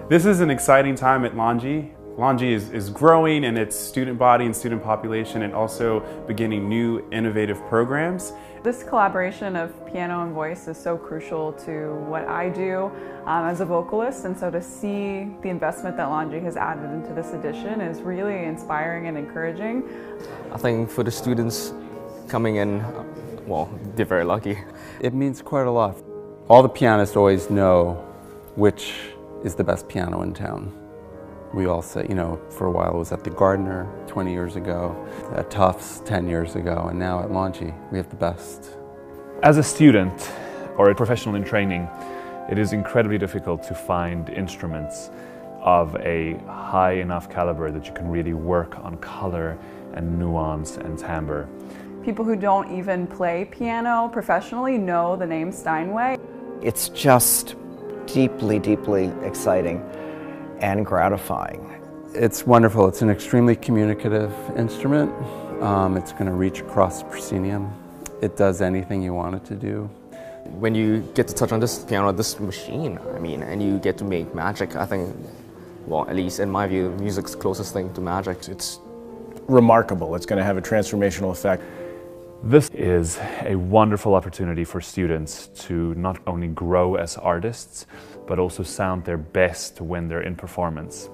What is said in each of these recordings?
This is an exciting time at Longy. Longy is growing in its student body and student population and also beginning new innovative programs. This collaboration of piano and voice is so crucial to what I do as a vocalist, and so to see the investment that Longy has added into this edition is really inspiring and encouraging. I think for the students coming in, well, they're very lucky. It means quite a lot. All the pianists always know which is the best piano in town. We all say, for a while it was at the Gardner 20 years ago, at Tufts 10 years ago, and now at Longy we have the best. As a student or a professional in training, it is incredibly difficult to find instruments of a high enough caliber that you can really work on color and nuance and timbre. People who don't even play piano professionally know the name Steinway. It's just deeply, deeply exciting and gratifying. It's wonderful. It's an extremely communicative instrument. It's going to reach across the proscenium. It does anything you want it to do. When you get to touch on this piano, this machine, and you get to make magic, I think, well, at least in my view, music's the closest thing to magic. It's remarkable. It's going to have a transformational effect. This is a wonderful opportunity for students to not only grow as artists, but also sound their best when they're in performance.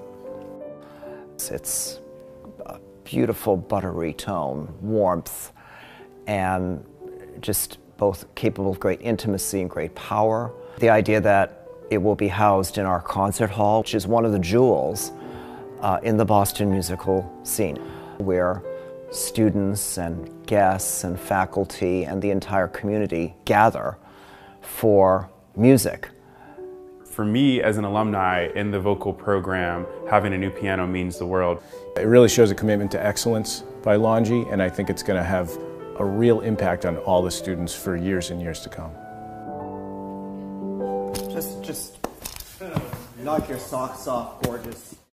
It's a beautiful buttery tone, warmth, and just both capable of great intimacy and great power. The idea that it will be housed in our concert hall, which is one of the jewels in the Boston musical scene, where students and guests and faculty and the entire community gather for music. For me, as an alumni in the vocal program, having a new piano means the world. It really shows a commitment to excellence by Longy, and I think it's going to have a real impact on all the students for years and years to come. Just knock your socks off, gorgeous.